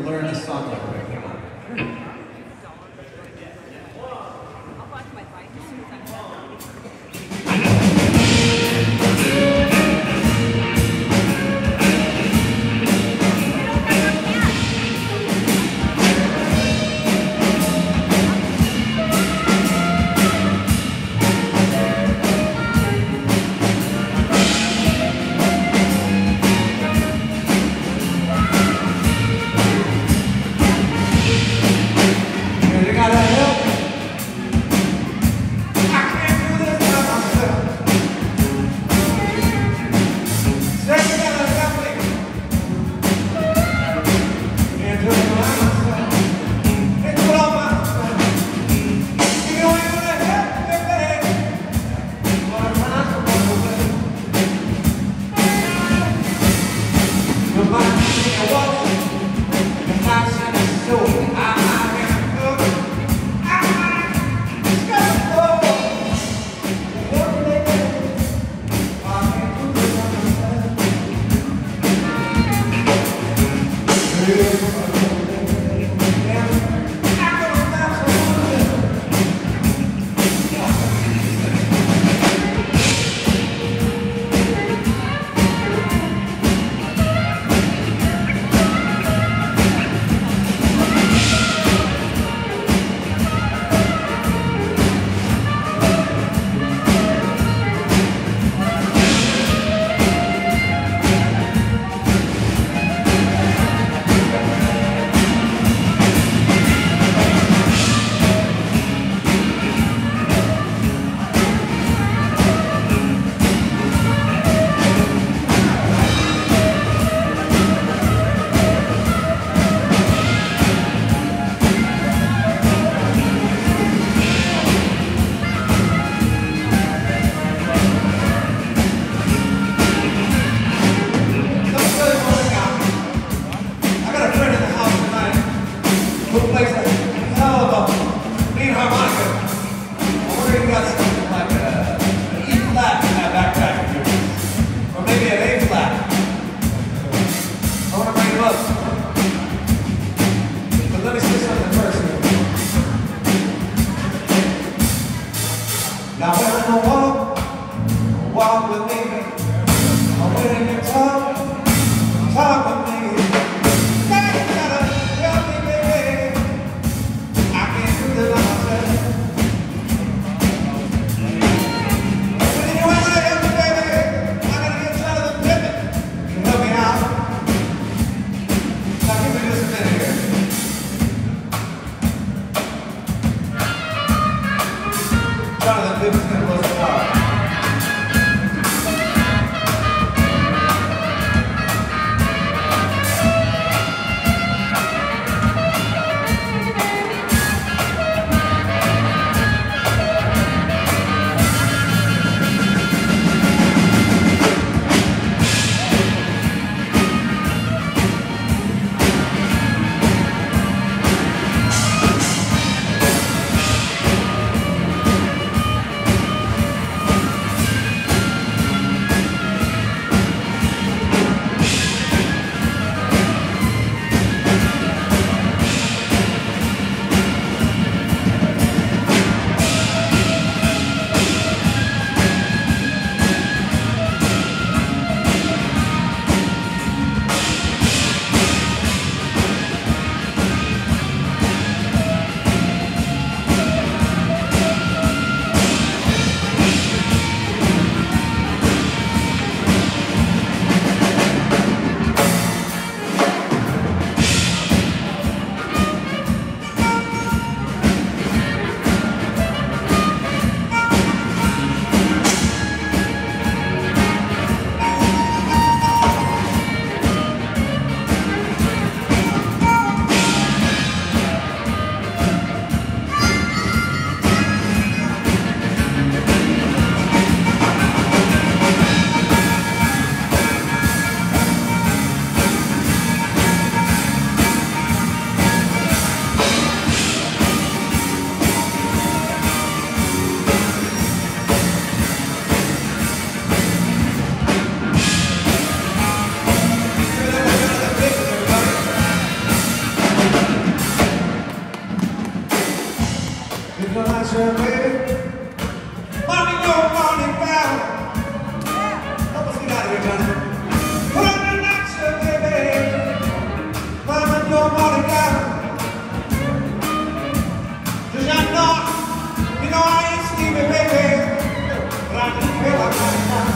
learn this song real quick. Come on. you're not sure, baby. Money go, money found. Help us get out of here, Johnny. But I'm not sure, baby. Money go, money down. Cause I know I ain't sleepy, baby. But I just feel like money down.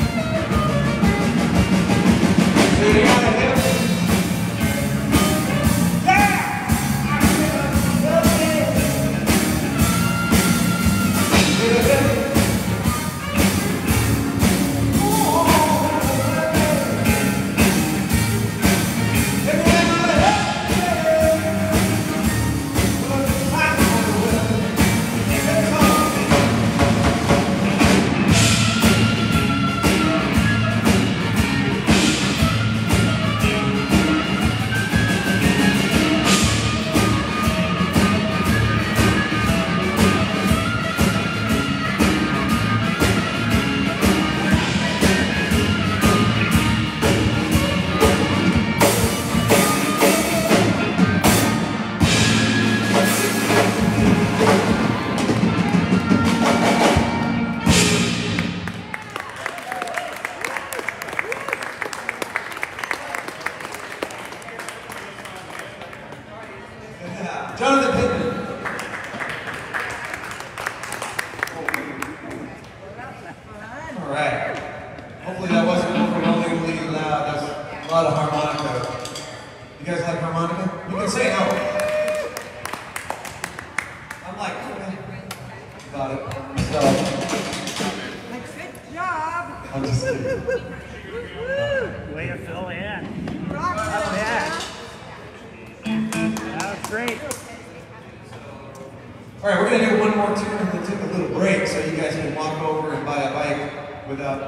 So you gotta help me. Jonathan Pitman. All right. Hopefully that wasn't overwhelmingly loud. That's a lot of harmonica. You guys like harmonica? You can say no. I'm like, okay. Got it. So. Good job. I'm just kidding. Way to fill in. Rock Oh, yeah. That was great. All right, we're going to do one more tune and then take a little break so you guys can walk over and buy a bike without